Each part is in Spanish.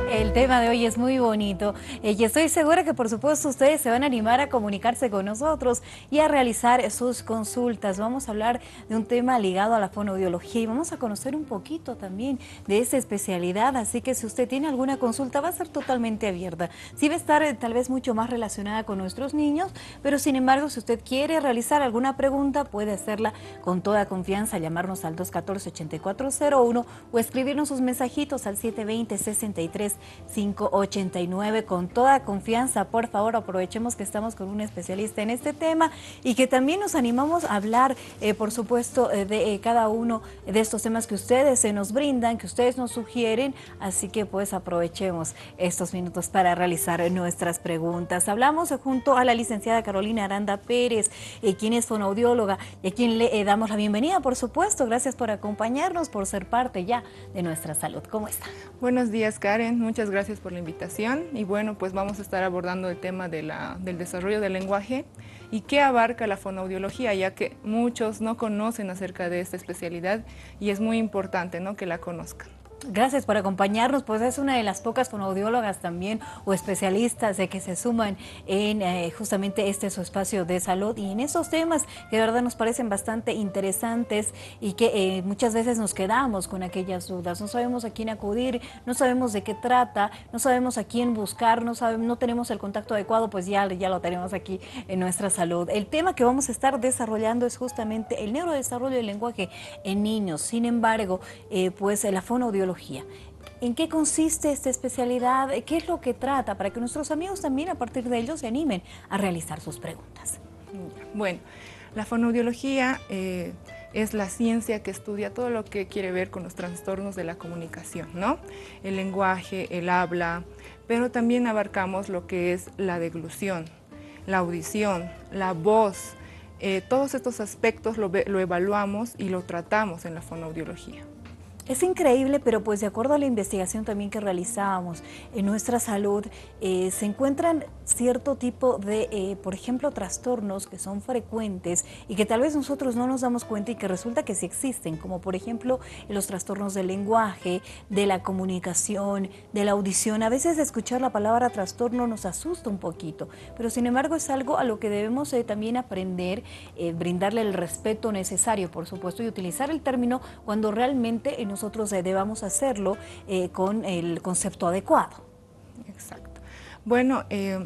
El tema de hoy es muy bonito y estoy segura que por supuesto ustedes se van a animar a comunicarse con nosotros y a realizar sus consultas. Vamos a hablar de un tema ligado a la fonoaudiología y vamos a conocer un poquito también de esa especialidad, así que si usted tiene alguna consulta va a ser totalmente abierta. Sí va a estar tal vez mucho más relacionada con nuestros niños, pero sin embargo si usted quiere realizar alguna pregunta puede hacerla con toda confianza, llamarnos al 214-8401 o escribirnos sus mensajitos al 720-63-589 con toda confianza. Por favor, aprovechemos que estamos con un especialista en este tema y que también nos animamos a hablar, por supuesto, de cada uno de estos temas que ustedes se nos brindan, que ustedes nos sugieren, así que pues aprovechemos estos minutos para realizar nuestras preguntas. Hablamos junto a la licenciada Carolina Aranda Pérez, quien es fonoaudióloga y a quien le damos la bienvenida, por supuesto. Gracias por acompañarnos, por ser parte ya de nuestra salud. ¿Cómo está? Buenos días, Karen. Muchas gracias por la invitación. Y bueno, pues vamos a estar abordando el tema del desarrollo del lenguaje y qué abarca la fonoaudiología, ya que muchos no conocen acerca de esta especialidad y es muy importante, ¿no?, que la conozcan. Gracias por acompañarnos, pues es una de las pocas fonoaudiólogas también o especialistas que se suman en justamente su espacio de salud y en esos temas que de verdad nos parecen bastante interesantes y que muchas veces nos quedamos con aquellas dudas. No sabemos a quién acudir, no sabemos de qué trata, no sabemos a quién buscar, no tenemos el contacto adecuado, pues ya lo tenemos aquí en nuestra salud. El tema que vamos a estar desarrollando es justamente el neurodesarrollo del lenguaje en niños. Sin embargo, pues la fonoaudiología, ¿en qué consiste esta especialidad? ¿Qué es lo que trata? Para que nuestros amigos también a partir de ello se animen a realizar sus preguntas. Bueno, la fonoaudiología es la ciencia que estudia todo lo que quiere ver con los trastornos de la comunicación, ¿no? El lenguaje, el habla, pero también abarcamos lo que es la deglución, la audición, la voz. Todos estos aspectos lo evaluamos y lo tratamos en la fonoaudiología. Es increíble, pero pues de acuerdo a la investigación también que realizábamos en nuestra salud, se encuentran cierto tipo de, por ejemplo, trastornos que son frecuentes y que tal vez nosotros no nos damos cuenta y que resulta que sí existen, como por ejemplo los trastornos del lenguaje, de la comunicación, de la audición. A veces escuchar la palabra trastorno nos asusta un poquito, pero sin embargo es algo a lo que debemos también aprender, brindarle el respeto necesario, por supuesto, y utilizar el término cuando realmente nosotros debamos hacerlo con el concepto adecuado. Exacto. Bueno,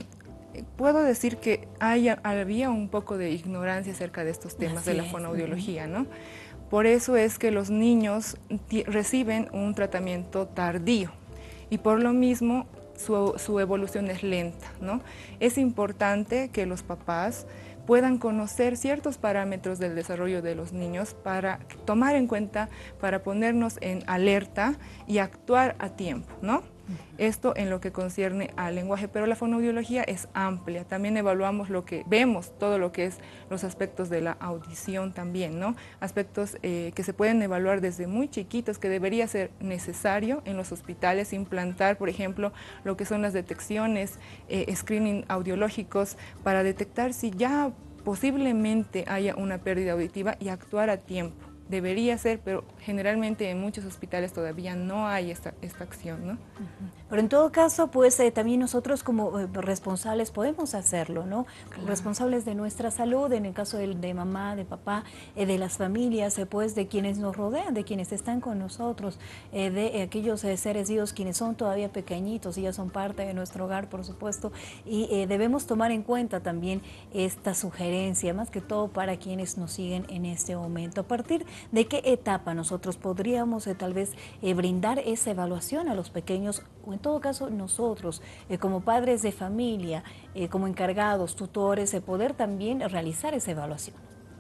puedo decir que había un poco de ignorancia acerca de estos temas de la fonoaudiología, ¿no? Por eso es que los niños reciben un tratamiento tardío y por lo mismo su evolución es lenta, ¿no? Es importante que los papás puedan conocer ciertos parámetros del desarrollo de los niños para tomar en cuenta, para ponernos en alerta y actuar a tiempo, ¿no? Esto en lo que concierne al lenguaje, pero la fonoaudiología es amplia. También evaluamos vemos todo lo que es los aspectos de la audición también, ¿no? Aspectos que se pueden evaluar desde muy chiquitos, que debería ser necesario en los hospitales implantar, por ejemplo, lo que son las detecciones, screening audiológicos, para detectar si ya posiblemente haya una pérdida auditiva y actuar a tiempo. Debería ser, pero generalmente en muchos hospitales todavía no hay esta acción, ¿no? Pero en todo caso, pues también nosotros como responsables podemos hacerlo, ¿no? Claro. Responsables de nuestra salud, en el caso de mamá, de papá, de las familias, pues de quienes nos rodean, de quienes están con nosotros, de aquellos seres vivos quienes son todavía pequeñitos y ya son parte de nuestro hogar, por supuesto, y debemos tomar en cuenta también esta sugerencia, más que todo para quienes nos siguen en este momento. ¿A partir de qué etapa nosotros podríamos tal vez brindar esa evaluación a los pequeños, o en todo caso nosotros como padres de familia, como encargados, tutores, poder también realizar esa evaluación?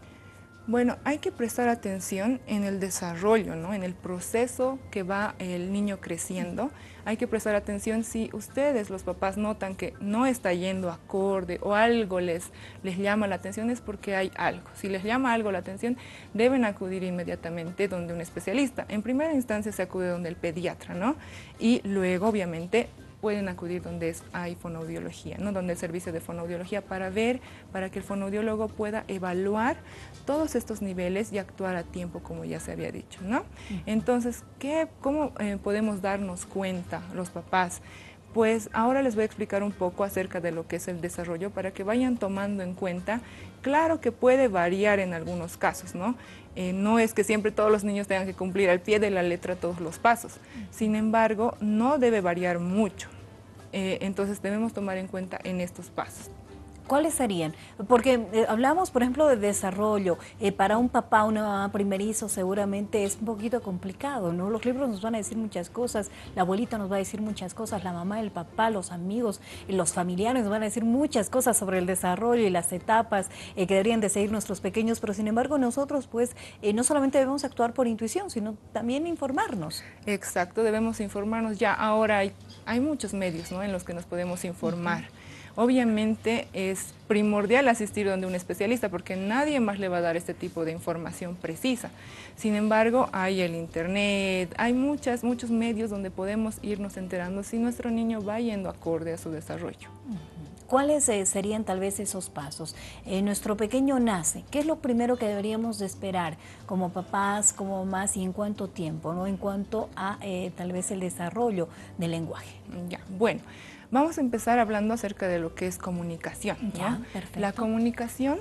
Bueno, hay que prestar atención en el desarrollo, ¿no? En el proceso que va el niño creciendo. Hay que prestar atención si ustedes, los papás, notan que no está yendo acorde o algo les llama la atención, es porque hay algo. Si les llama algo la atención, deben acudir inmediatamente donde un especialista. En primera instancia se acude donde el pediatra, ¿no? Y luego, obviamente, pueden acudir donde hay fonoaudiología, ¿no? Donde el servicio de fonoaudiología para que el fonoaudiólogo pueda evaluar todos estos niveles y actuar a tiempo, como ya se había dicho, ¿no? Entonces, ¿cómo podemos darnos cuenta los papás? Pues ahora les voy a explicar un poco acerca de lo que es el desarrollo para que vayan tomando en cuenta. Claro que puede variar en algunos casos, ¿no? No es que siempre todos los niños tengan que cumplir al pie de la letra todos los pasos. Sin embargo, no debe variar mucho. Entonces debemos tomar en cuenta en estos pasos. ¿Cuáles serían? Porque hablamos, por ejemplo, de desarrollo. Para un papá, una mamá primerizo, seguramente es un poquito complicado, ¿no? Los libros nos van a decir muchas cosas, la abuelita nos va a decir muchas cosas, la mamá, el papá, los amigos, los familiares nos van a decir muchas cosas sobre el desarrollo y las etapas que deberían de seguir nuestros pequeños, pero sin embargo nosotros, pues, no solamente debemos actuar por intuición, sino también informarnos. Exacto, debemos informarnos. Ya ahora hay muchos medios, ¿no?, en los que nos podemos informar. Obviamente es primordial asistir donde un especialista porque nadie más le va a dar este tipo de información precisa. Sin embargo, hay el internet, hay muchos medios donde podemos irnos enterando si nuestro niño va yendo acorde a su desarrollo. ¿Cuáles serían tal vez esos pasos? Nuestro pequeño nace, ¿qué es lo primero que deberíamos de esperar como papás, como mamás y en cuánto tiempo, ¿no? En cuanto a tal vez el desarrollo del lenguaje? Ya, bueno. Vamos a empezar hablando acerca de lo que es comunicación, ¿no? Ya, perfecto. La comunicación,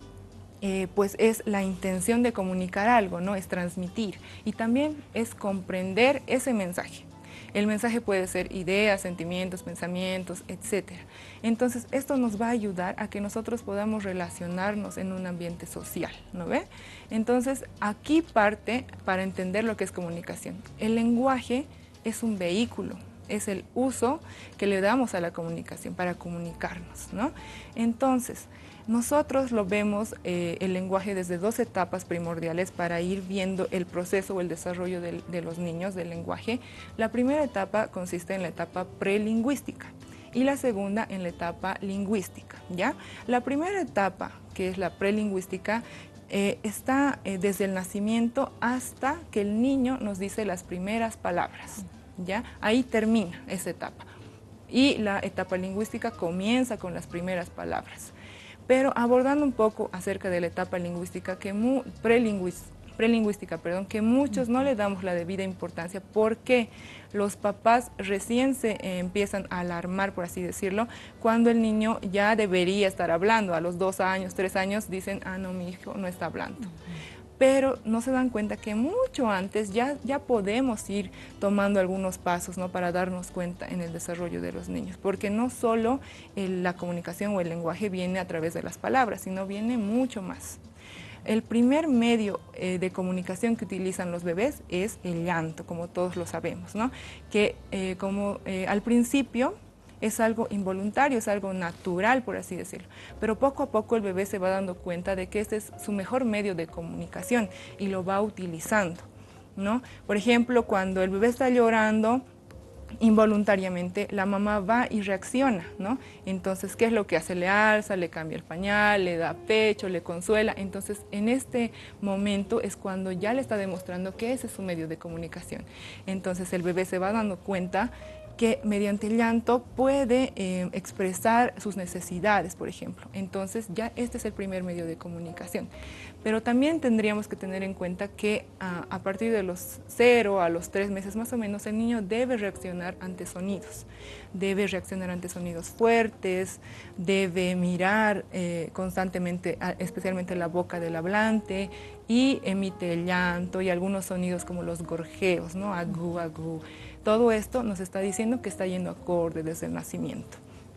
pues es la intención de comunicar algo, ¿no? Es transmitir y también es comprender ese mensaje. El mensaje puede ser ideas, sentimientos, pensamientos, etc. Entonces, esto nos va a ayudar a que nosotros podamos relacionarnos en un ambiente social, ¿no ve? Entonces, aquí parte para entender lo que es comunicación. El lenguaje es un vehículo. Es el uso que le damos a la comunicación para comunicarnos, ¿no? Entonces, nosotros lo vemos el lenguaje desde dos etapas primordiales para ir viendo el proceso o el desarrollo de los niños del lenguaje. La primera etapa consiste en la etapa prelingüística y la segunda en la etapa lingüística, ¿ya? La primera etapa, que es la prelingüística, está desde el nacimiento hasta que el niño nos dice las primeras palabras. ¿Ya? Ahí termina esa etapa. Y la etapa lingüística comienza con las primeras palabras. Pero abordando un poco acerca de la etapa lingüística, prelingüística, que muchos no le damos la debida importancia porque los papás recién se empiezan a alarmar, por así decirlo, cuando el niño ya debería estar hablando. A los 2 años, 3 años dicen, ah, no, mi hijo no está hablando. Pero no se dan cuenta que mucho antes ya podemos ir tomando algunos pasos, ¿no?, para darnos cuenta en el desarrollo de los niños, porque no solo la comunicación o el lenguaje viene a través de las palabras, sino viene mucho más. El primer medio de comunicación que utilizan los bebés es el llanto, como todos lo sabemos, ¿no?, que al principio es algo involuntario, es algo natural, por así decirlo. Pero poco a poco el bebé se va dando cuenta de que este es su mejor medio de comunicación y lo va utilizando, ¿no? Por ejemplo, cuando el bebé está llorando, involuntariamente la mamá va y reacciona, ¿no? Entonces, ¿qué es lo que hace? Le alza, le cambia el pañal, le da pecho, le consuela. Entonces, en este momento es cuando ya le está demostrando que ese es su medio de comunicación. Entonces, el bebé se va dando cuenta que mediante el llanto puede expresar sus necesidades, por ejemplo. Entonces, ya este es el primer medio de comunicación. Pero también tendríamos que tener en cuenta que a partir de los 0 a los 3 meses más o menos, el niño debe reaccionar ante sonidos. Debe reaccionar ante sonidos fuertes, debe mirar constantemente, especialmente la boca del hablante, y emite el llanto y algunos sonidos como los gorjeos, ¿no? Agú, agú. Todo esto nos está diciendo que está yendo acorde desde el nacimiento.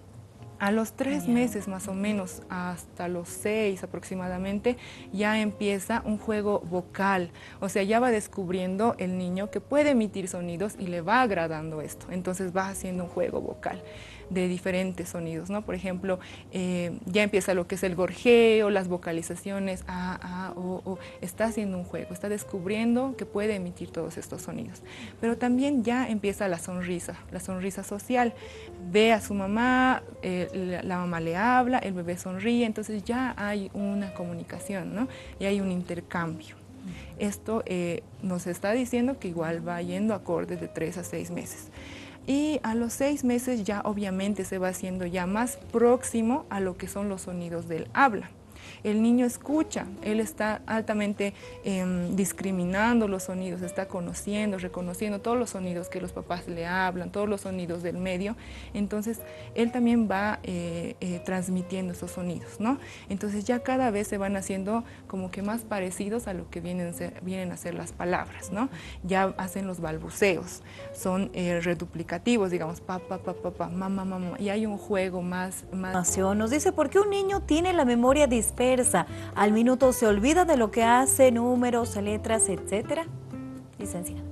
A los 3 meses más o menos, hasta los 6 aproximadamente, ya empieza un juego vocal. O sea, ya va descubriendo el niño que puede emitir sonidos y le va agradando esto. Entonces va haciendo un juego vocal de diferentes sonidos, ¿no? Por ejemplo, ya empieza lo que es el gorjeo, las vocalizaciones, o. Está haciendo un juego, está descubriendo que puede emitir todos estos sonidos. Pero también ya empieza la sonrisa social. Ve a su mamá, la mamá le habla, el bebé sonríe, entonces ya hay una comunicación, ¿no? Y hay un intercambio. Esto nos está diciendo que igual va yendo acorde de 3 a 6 meses. Y a los 6 meses ya obviamente se va haciendo ya más próximo a lo que son los sonidos del habla. El niño escucha, él está altamente discriminando los sonidos, está conociendo, reconociendo todos los sonidos que los papás le hablan, todos los sonidos del medio. Entonces, él también va transmitiendo esos sonidos, ¿no? Entonces, ya cada vez se van haciendo como que más parecidos a lo que vienen a ser las palabras, ¿no? Ya hacen los balbuceos, son reduplicativos, digamos, papá, papá, papá, mamá, mamá, y hay un juego más... Nos dice, ¿por qué un niño tiene la memoria dispersa? Al minuto se olvida de lo que hace, números, letras, etcétera. Licenciada.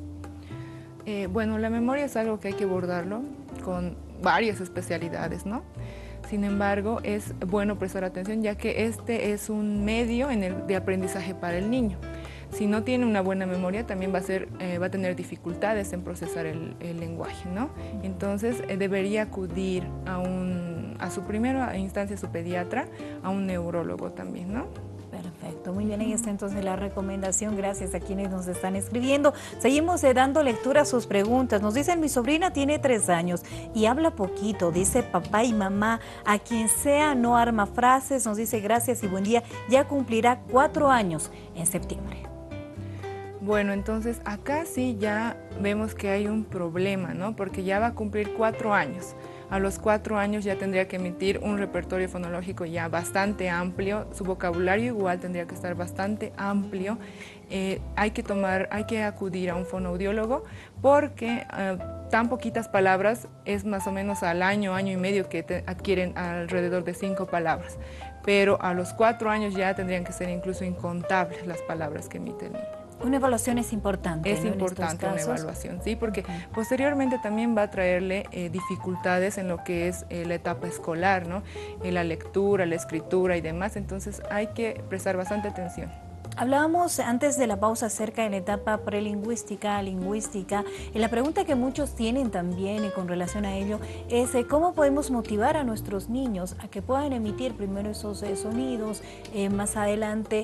Bueno, la memoria es algo que hay que abordarlo con varias especialidades, ¿no? Sin embargo, es bueno prestar atención ya que este es un medio de aprendizaje para el niño. Si no tiene una buena memoria, también va a tener dificultades en procesar el lenguaje, ¿no? Entonces, debería acudir a su primera instancia, su pediatra, a un neurólogo también, ¿no? Perfecto, muy bien, ahí está entonces la recomendación, gracias a quienes nos están escribiendo. Seguimos dando lectura a sus preguntas. Nos dicen, mi sobrina tiene 3 años y habla poquito, dice papá y mamá, a quien sea no arma frases, nos dice gracias y buen día, ya cumplirá 4 años en septiembre. Bueno, entonces acá sí ya vemos que hay un problema, ¿no? Porque ya va a cumplir 4 años. A los 4 años ya tendría que emitir un repertorio fonológico ya bastante amplio, su vocabulario igual tendría que estar bastante amplio. Hay que acudir a un fonoaudiólogo porque tan poquitas palabras es más o menos al año, año y medio que adquieren alrededor de 5 palabras. Pero a los 4 años ya tendrían que ser incluso incontables las palabras que emite el niño. Una evaluación es importante. Es importante una evaluación, sí, porque posteriormente también va a traerle dificultades en lo que es la etapa escolar, ¿no? La lectura, la escritura y demás, entonces hay que prestar bastante atención. Hablábamos antes de la pausa acerca de la etapa prelingüística, lingüística, y la pregunta que muchos tienen también con relación a ello es ¿cómo podemos motivar a nuestros niños a que puedan emitir primero esos sonidos, más adelante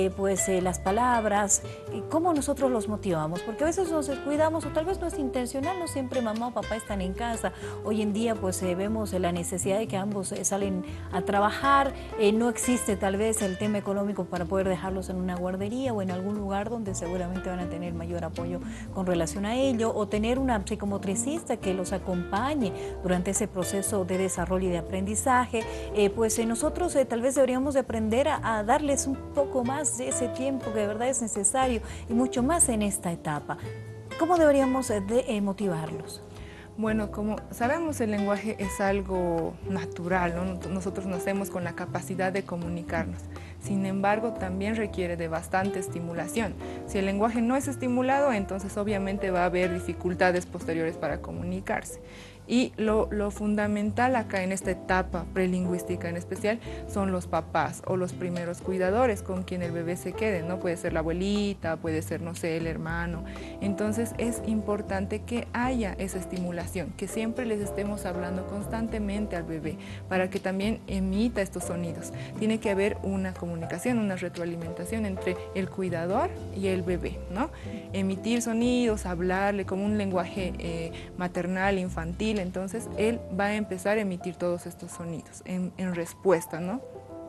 las palabras? ¿Cómo nosotros los motivamos? Porque a veces nos descuidamos o tal vez no es intencional, no siempre mamá o papá están en casa. Hoy en día vemos la necesidad de que ambos salen a trabajar, no existe tal vez el tema económico para poder dejarlos en una guardería o en algún lugar donde seguramente van a tener mayor apoyo con relación a ello, o tener una psicomotricista que los acompañe durante ese proceso de desarrollo y de aprendizaje. Nosotros tal vez deberíamos de aprender a darles un poco más de ese tiempo que de verdad es necesario y mucho más en esta etapa. ¿Cómo deberíamos de motivarlos? Bueno, como sabemos, el lenguaje es algo natural, ¿no? Nosotros nacemos con la capacidad de comunicarnos. Sin embargo, también requiere de bastante estimulación. Si el lenguaje no es estimulado, entonces obviamente va a haber dificultades posteriores para comunicarse. Y lo fundamental acá en esta etapa prelingüística en especial son los papás o los primeros cuidadores con quien el bebé se quede, ¿no? Puede ser la abuelita, puede ser, no sé, el hermano. Entonces es importante que haya esa estimulación, que siempre les estemos hablando constantemente al bebé para que también emita estos sonidos. Tiene que haber una comunicación, una retroalimentación entre el cuidador y el bebé, ¿no? Emitir sonidos, hablarle como un lenguaje maternal, infantil. Entonces él va a empezar a emitir todos estos sonidos en respuesta, ¿no?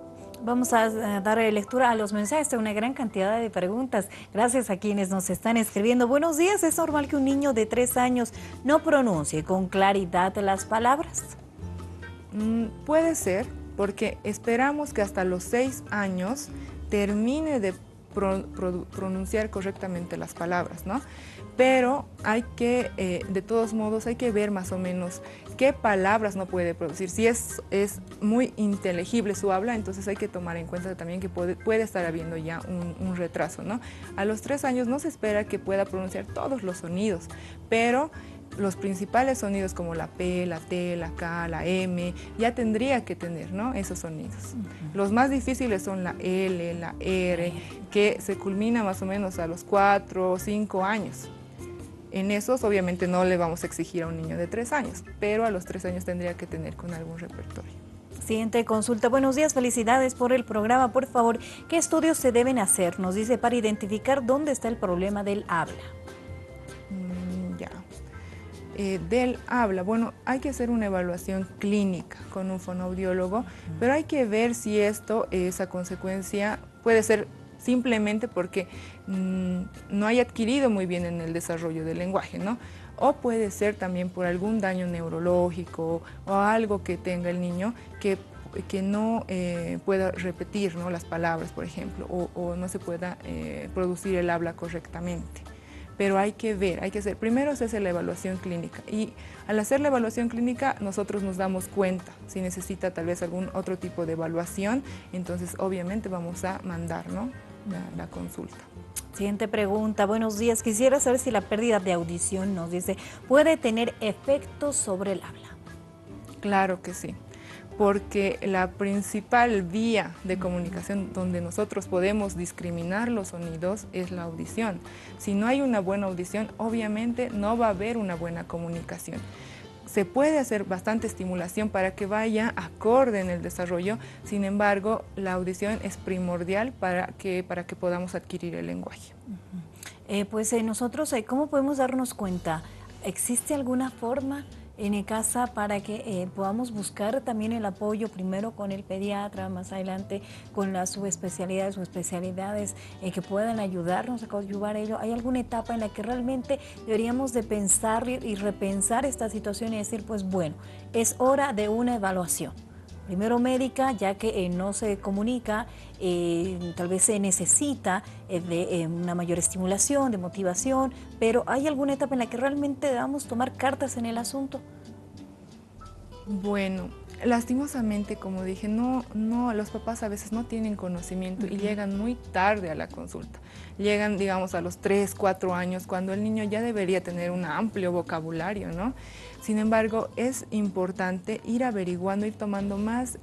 Vamos a dar lectura a los mensajes de una gran cantidad de preguntas. Gracias a quienes nos están escribiendo. Buenos días, ¿es normal que un niño de 3 años no pronuncie con claridad las palabras? Puede ser, porque esperamos que hasta los 6 años termine de pronunciar correctamente las palabras, ¿no? Pero hay que, de todos modos, hay que ver más o menos qué palabras no puede producir. Si es muy inteligible su habla, entonces hay que tomar en cuenta también que puede estar habiendo ya un retraso, ¿no? A los 3 años no se espera que pueda pronunciar todos los sonidos, pero los principales sonidos como la P, la T, la K, la M, ya tendría que tener, ¿no? Esos sonidos. Los más difíciles son la L, la R, que se culmina más o menos a los 4 o 5 años. En esos obviamente no le vamos a exigir a un niño de 3 años, pero a los 3 años tendría que tener con algún repertorio. Siguiente consulta. Buenos días, felicidades por el programa. Por favor, ¿qué estudios se deben hacer? Nos dice para identificar dónde está el problema del habla. del habla. Bueno, hay que hacer una evaluación clínica con un fonoaudiólogo, pero hay que ver si esto, esa consecuencia puede ser simplemente porque no haya adquirido muy bien en el desarrollo del lenguaje, ¿no? O puede ser también por algún daño neurológico o algo que tenga el niño que no pueda repetir, ¿no?, las palabras, por ejemplo, o no se pueda producir el habla correctamente. Pero hay que ver, hay que hacer, primero se hace la evaluación clínica y al hacer la evaluación clínica nosotros nos damos cuenta si necesita tal vez algún otro tipo de evaluación, entonces obviamente vamos a mandar, ¿no?, la consulta. Siguiente pregunta, buenos días, quisiera saber si la pérdida de audición, nos dice, puede tener efectos sobre el habla. Claro que sí, porque la principal vía de comunicación donde nosotros podemos discriminar los sonidos es la audición. Si no hay una buena audición, obviamente no va a haber una buena comunicación. Se puede hacer bastante estimulación para que vaya acorde en el desarrollo, sin embargo, la audición es primordial para que podamos adquirir el lenguaje. Nosotros, ¿cómo podemos darnos cuenta? ¿Existe alguna forma en casa para que podamos buscar también el apoyo primero con el pediatra, más adelante con las subespecialidades o especialidades que puedan ayudarnos a coadyuvar ello? ¿Hay alguna etapa en la que realmente deberíamos de pensar y repensar esta situación y decir, pues bueno, es hora de una evaluación? Primero médica, ya que no se comunica, tal vez se necesita de una mayor estimulación, de motivación, pero ¿hay alguna etapa en la que realmente debamos tomar cartas en el asunto? Bueno, lastimosamente, como dije, los papás a veces no tienen conocimiento y llegan muy tarde a la consulta. Llegan, digamos, a los 3, 4 años, cuando el niño ya debería tener un amplio vocabulario, ¿no? Sin embargo, es importante ir averiguando, ir tomando más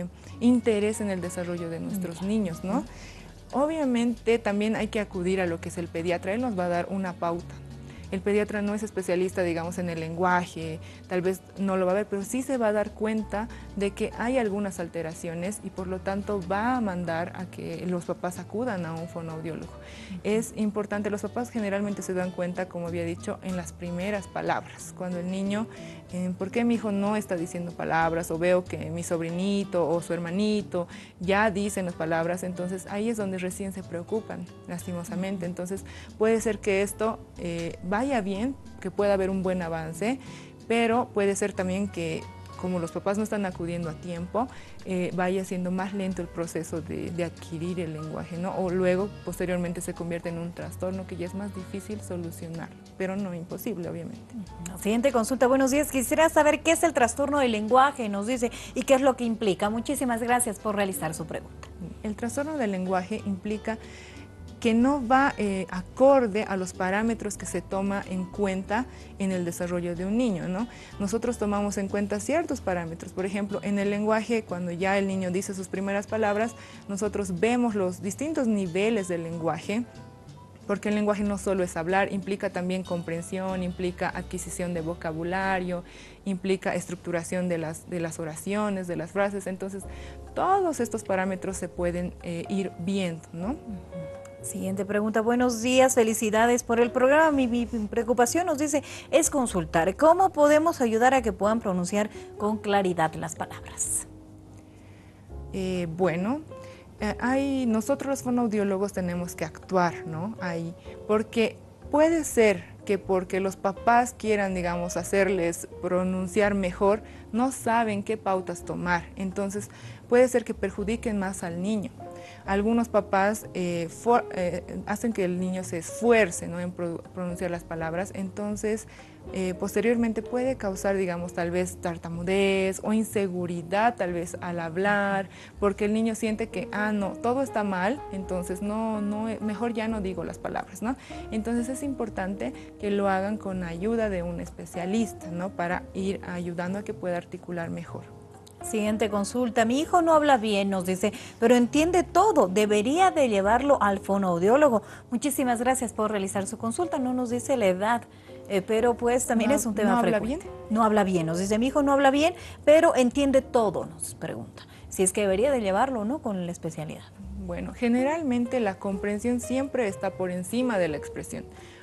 interés en el desarrollo de nuestros niños, ¿no? Obviamente también hay que acudir a lo que es el pediatra, él nos va a dar una pauta. El pediatra no es especialista, digamos, en el lenguaje, tal vez no lo va a ver, pero sí se va a dar cuenta de que hay algunas alteraciones y por lo tanto va a mandar a que los papás acudan a un fonoaudiólogo. Es importante, los papás generalmente se dan cuenta, como había dicho, en las primeras palabras, cuando el niño, ¿por qué mi hijo no está diciendo palabras? O veo que mi sobrinito o su hermanito ya dicen las palabras, entonces ahí es donde recién se preocupan, lastimosamente. Entonces puede ser que esto vaya bien, que pueda haber un buen avance, pero puede ser también que, como los papás no están acudiendo a tiempo, vaya siendo más lento el proceso de adquirir el lenguaje, ¿no? O luego, posteriormente, se convierte en un trastorno que ya es más difícil solucionar, pero no imposible, obviamente. Siguiente consulta, buenos días. Quisiera saber qué es el trastorno del lenguaje, nos dice, y qué es lo que implica. Muchísimas gracias por realizar su pregunta. El trastorno del lenguaje implica que no va acorde a los parámetros que se toma en cuenta en el desarrollo de un niño, ¿no? Nosotros tomamos en cuenta ciertos parámetros. Por ejemplo, en el lenguaje, cuando ya el niño dice sus primeras palabras, nosotros vemos los distintos niveles del lenguaje, porque el lenguaje no solo es hablar, implica también comprensión, implica adquisición de vocabulario, implica estructuración de las oraciones, de las frases. Entonces, todos estos parámetros se pueden ir viendo, ¿no? Siguiente pregunta, buenos días, felicidades por el programa. Mi preocupación, nos dice, es consultar. ¿Cómo podemos ayudar a que puedan pronunciar con claridad las palabras? Nosotros los fonoaudiólogos tenemos que actuar, ¿no? Ahí, porque puede ser que porque los papás quieran, digamos, hacerles pronunciar mejor, no saben qué pautas tomar. Entonces, puede ser que perjudiquen más al niño. Algunos papás hacen que el niño se esfuerce, ¿no?, en pronunciar las palabras, entonces posteriormente puede causar, digamos, tal vez tartamudez o inseguridad tal vez al hablar, porque el niño siente que, no, todo está mal, entonces mejor ya no digo las palabras, ¿no? Entonces es importante que lo hagan con ayuda de un especialista, ¿no?, para ir ayudando a que pueda articular mejor. Siguiente consulta, mi hijo no habla bien, nos dice, pero entiende todo, debería de llevarlo al fonoaudiólogo. Muchísimas gracias por realizar su consulta, no nos dice la edad, pero pues también es un tema frecuente. No habla bien, nos dice, mi hijo no habla bien, pero entiende todo, nos pregunta. Si es que debería de llevarlo o no con la especialidad. Bueno, generalmente la comprensión siempre está por encima de la expresión.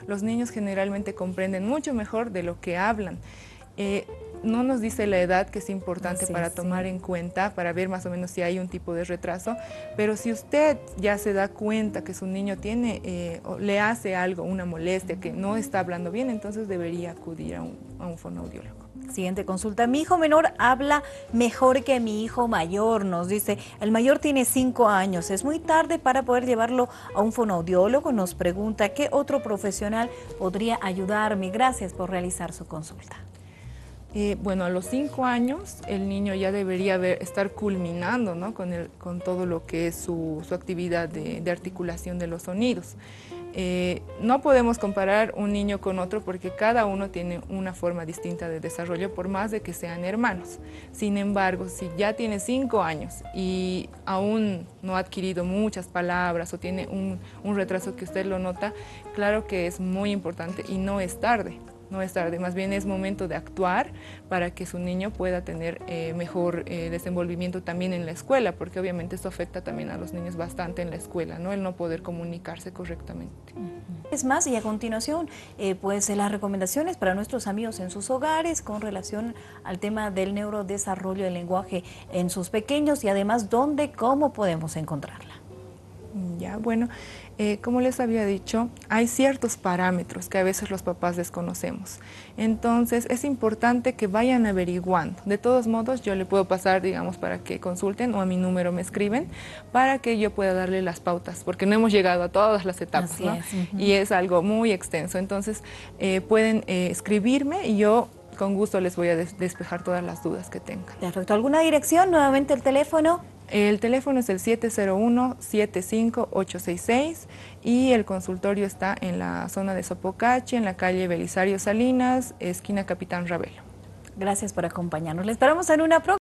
los niños generalmente comprenden mucho mejor de lo que hablan. No nos dice la edad, que es importante para tomar en cuenta, para ver más o menos si hay un tipo de retraso, pero si usted ya se da cuenta que su niño tiene, o le hace algo, una molestia, que no está hablando bien, entonces debería acudir a un fonoaudiólogo. Siguiente consulta. Mi hijo menor habla mejor que mi hijo mayor, nos dice. El mayor tiene 5 años. Es muy tarde para poder llevarlo a un fonoaudiólogo. Nos pregunta qué otro profesional podría ayudarme. Gracias por realizar su consulta. Bueno, a los 5 años el niño ya debería estar culminando, ¿no?, con todo lo que es su actividad de articulación de los sonidos. No podemos comparar un niño con otro porque cada uno tiene una forma distinta de desarrollo, por más de que sean hermanos. Sin embargo, si ya tiene 5 años y aún no ha adquirido muchas palabras o tiene un retraso que usted lo nota, claro que es muy importante y no es tarde. No es tarde, más bien es momento de actuar para que su niño pueda tener mejor desenvolvimiento también en la escuela, porque obviamente esto afecta también a los niños bastante en la escuela, ¿no?, el no poder comunicarse correctamente. Es más, y a continuación, pues las recomendaciones para nuestros amigos en sus hogares con relación al tema del neurodesarrollo del lenguaje en sus pequeños y además dónde, cómo podemos encontrarla. Ya, bueno, como les había dicho, hay ciertos parámetros que a veces los papás desconocemos. Entonces, es importante que vayan averiguando. De todos modos, yo le puedo pasar, digamos, para que consulten o a mi número me escriben para que yo pueda darle las pautas, porque no hemos llegado a todas las etapas, ¿no? Y es algo muy extenso. Entonces, pueden escribirme y yo con gusto les voy a despejar todas las dudas que tengan. Perfecto. ¿Alguna dirección? Nuevamente el teléfono. El teléfono es el 701-75866 y el consultorio está en la zona de Sopocachi, en la calle Belisario Salinas, esquina Capitán Ravelo. Gracias por acompañarnos. Le esperamos en una próxima.